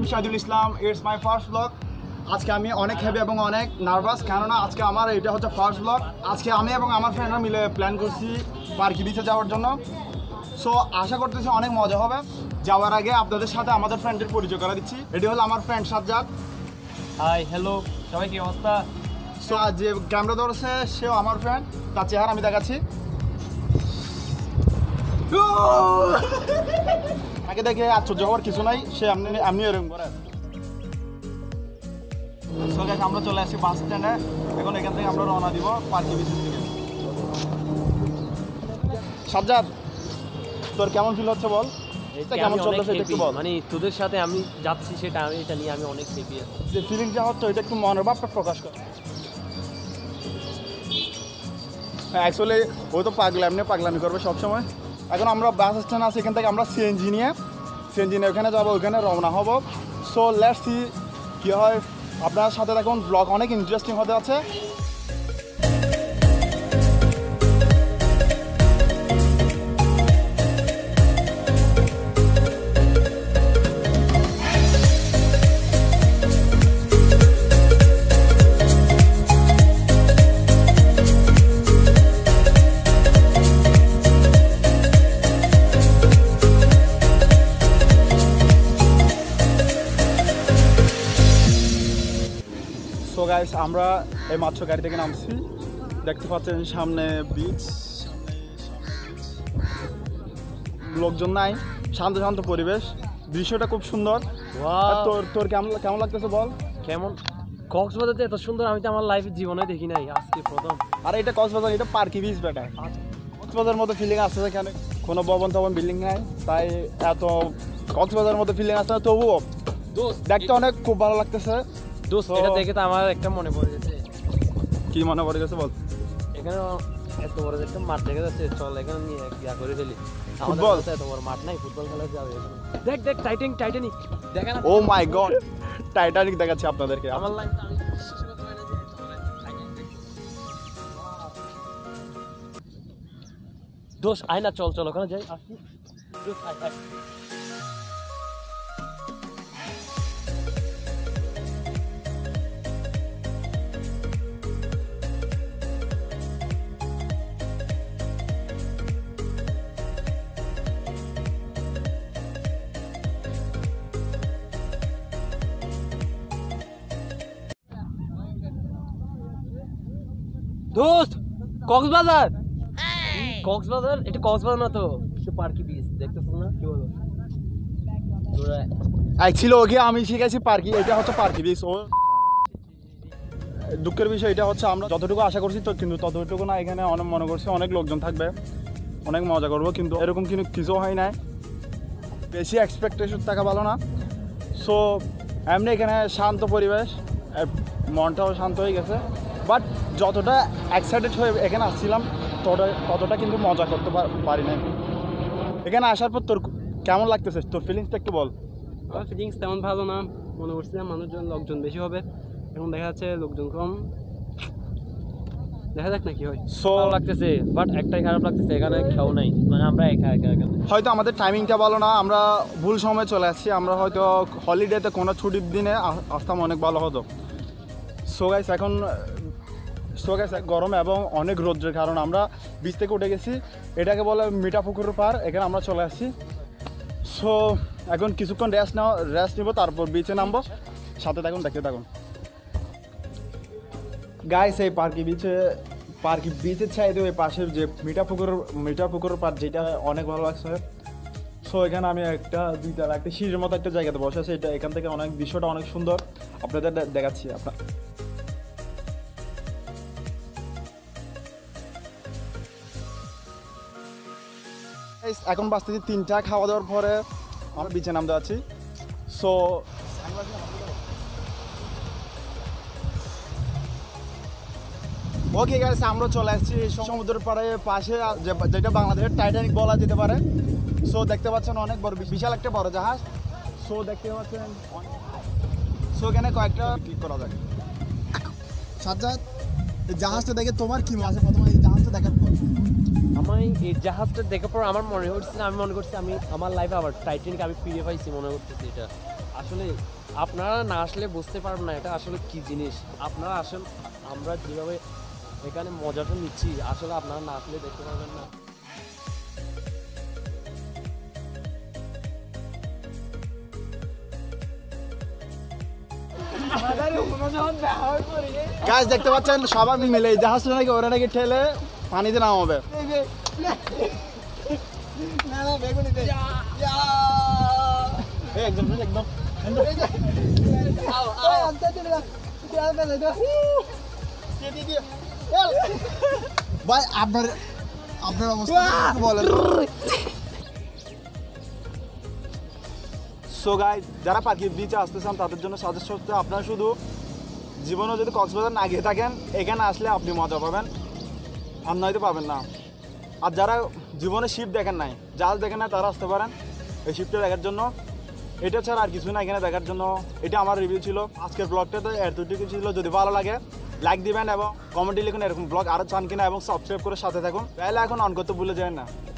Shahidul Islam. It's my first vlog. আজকে আমি অনেক হ্যাপি এবং অনেক নার্ভাস কারণ আজকে আমার এটা হচ্ছে ফার্স্ট ব্লগ। আজকে আমি এবং আমার ফ্রেন্ডরা মিলে প্ল্যান করছি পার্কি বিচে যাওয়ার জন্য। সো আশা করতেছি অনেক মজা হবে। যাওয়ার আগে আপনাদের সাথে আমাদের ফ্রেন্ডের পরিচয় করে দিচ্ছি। এটি হলো আমার ফ্রেন্ড সাজ্জাদ। হাই হ্যালো সবাই, কি অবস্থা? সো আজ যে ক্যামেরা ধরেছে সেও আমার ফ্রেন্ড, তার চেহারা আমি দেখাচ্ছি। তাকে দেখে আশ্চর্য হওয়ার কিছু নাই, সে এমনি এরকম করে। সো গাইস, আমরা চলে আসছি বাস স্ট্যান্ডে। এখন এখান থেকে আমরা রওনা দিব পার্কি বিচের দিকে। সাজ্জাদ, তোর কেমন ফিল হচ্ছে বল? কেমন চলতেছে একটু বল। মানে তোদের সাথে আমি যাচ্ছি সেটা এটা নিয়ে আমি অনেক হ্যাপি আছি। যে ফিলিংটা হচ্ছে ওইটা একটু মনের ভাবটা প্রকাশ কর। অ্যাকচুয়ালি ও তো পাগলামি করবে সবসময়। এখন আমরা বাস স্ট্যান্ড আছি, এখান থেকে আমরা সিএনজি নিয়ে ওখানে যাবো, ওখানে রওনা হবো। সো লেটস সি কী হয়। আপনার সাথে দেখুন, ব্লগ অনেক ইন্টারেস্টিং হতে আছে। সো গাইস, আমরা এই মাত্র গাড়ি থেকে নামছি। দেখতে পাচ্ছেন সামনে বিচ, লোকজন নাই, শান্ত পরিবেশ, দৃশ্যটা খুব সুন্দর। তোর কেমন লাগতেছে বল? কেমন? কক্সবাজারে এত সুন্দর আমি তো আমার লাইফের জীবনে দেখি নাই, আজকে প্রথম। আর এটা কক্সবাজার, এটা পার্কি বিচ বেটা। কক্সবাজারের মতো ফিলিং আসছে এখানে, কোনো ভবন বিল্ডিং নাই, তাই এত কক্সবাজারের মতো ফিলিং আসছে না। তবুও দেখতে অনেক খুব ভালো লাগতেছে। এটা দেখে তো আমার একটা মনে পড়ে গেছে। কি মনে পড়ে গেছে বল? এখানে এত বড় একটা মাঠ দেখা যাচ্ছে, চল এখানে নিয়ে ইয়া করে ফেলি। ফুটবল এত বড় মাঠ নাই, ফুটবল খেলা যাবে। দেখ টাইটানিক দেখা না? ও মাই গড, টাইটানিক দেখাচ্ছি আপনাদেরকে। আমার লাইফ দোস্ত আয় না, চল ওখানে যাই। আসি দোস্ত, আয়। দোস্ত কক্সবাজার এটা কক্সবাজার না তো, পার্কি বিচ দেখতেছ না? কি বলো? ছিল ওকে আমি শিখেছি পার্কি, এটা হচ্ছে পার্কি বিচ। ও দুঃখের বিষয় এটা হচ্ছে আমরা যতটুকু আশা করছি তো কিন্তু ততটুকু না। এখানে অনেক মনে করছি অনেক লোকজন থাকবে, অনেক মজা করবো, কিন্তু এরকম কিছু হয় নাই। বেশি এক্সপেকটেশন থাকা ভালো না। সো এমনি এখানে শান্ত পরিবেশ, মনটাও শান্ত হয়ে গেছে। বাট যতটা এক্সাইটেড হয়ে এখানে আসছিলাম ততটা কিন্তু মজা করতে পারি না। এখানে আসার পর তোর কেমন লাগতেছে? তোর ফিলিংসটা একটু বল। আমার ফিলিংস তেমন ভালো না, মনে করছিলাম লোকজন বেশি হবে, এখন দেখা যাচ্ছে লোকজন কম। দেখা যাক না কি হয়। সো লাগতেছে, বাট একটাই খারাপ লাগতেছে, এখানে কেউ নাই, মানে আমরা একা হয়তো আমাদের টাইমিংটা ভালো না, আমরা ভুল সময় চলে আসছি। আমরা হয়তো হলিডেতে কোনো ছুটির দিনে আসতাম, অনেক ভালো হতো। সো গাইস এখন গরম এবং অনেক রোদ্রের কারণ আমরা বিচ থেকে উঠে গেছি। এটাকে বলে মিঠা পুকুরের পার, এখানে আমরা চলে আসছি। সো এখন কিছুক্ষণ রেস্ট নিব, তারপর বিচে নামবো। সাথে দেখতে থাকুন গাইস। এই পার্কি বিচের চাইতে ওই পাশের যে মিঠা পুকুরের পার, যেটা অনেক ভালো লাগছে। সো এখানে আমি একটা সিঁড়ির মতো একটা জায়গাতে বসে আছি। এখান থেকে দৃশ্যটা অনেক সুন্দর, আপনাদের দেখাচ্ছি। এখন বাজতেছি 3টা। খাওয়া দাওয়ার পরে আমরা বিচে নামতে আছি। সো ওকে গাইস, আমরা চলে আসছি সমুদ্রের পাশে, যেটা বাংলাদেশের টাইটানিক বলা যেতে পারে। সো দেখতে পাচ্ছেন অনেক বড়, বিশাল একটা বড় জাহাজ। সো দেখতে পাচ্ছেন, সো এখানে কয়েকটা ক্লিক করা যায়। সাজ্জাদ, এই জাহাজটা দেখে তোমার কি মনে আছে? প্রথমে এই জাহাজটা দেখার পর আমি এই জাহাজটা দেখার পর আমার মনে হচ্ছে, আমি মনে করছি আমি আমার লাইফে আবার টাইটানিক আমি ফিরে পাইছি মনে করতেছি। এটা আসলে আপনারা না আসলে বুঝতে পারবেন না এটা আসলে কি জিনিস। আপনারা আসলে আমরা যেভাবে এখানে মজাটা নিচ্ছি আসলে আপনারা না আসলে দেখতে পারবেন না। গাছ দেখতে পাচ্ছেন সবাই মিলে জাহাজটা নাকি ওরা নাকি ঠেলে পানিতে নামাবে। একদম ভাই আপনার অবস্থা বলেন। সো গাইস, যারা পার্কি বিচে আসতে চান তাদের জন্য সাজেস্ট করতে, আপনারা শুধু জীবনে যদি কক্সবাজার না গিয়ে থাকেন এখানে আসলে আপনি মজা পাবেন, আর নয়তো পাবেন না। আর যারা জীবনে শিপ দেখেন নাই, জাহাজ দেখেন না, তারা আসতে পারেন এই শিপটা দেখার জন্য। এটা ছাড়া আর কিছু না এখানে দেখার জন্য। এটা আমার রিভিউ ছিল আজকের ব্লগটাতে, এতটুকু ছিল। যদি ভালো লাগে লাইক দিবেন এবং কমেন্টে লিখুন এরকম ব্লগ আরও চান কিনা, এবং সাবস্ক্রাইব করে সাথে থাকুন। তাহলে এখন অন করতে ভুলে যায় না।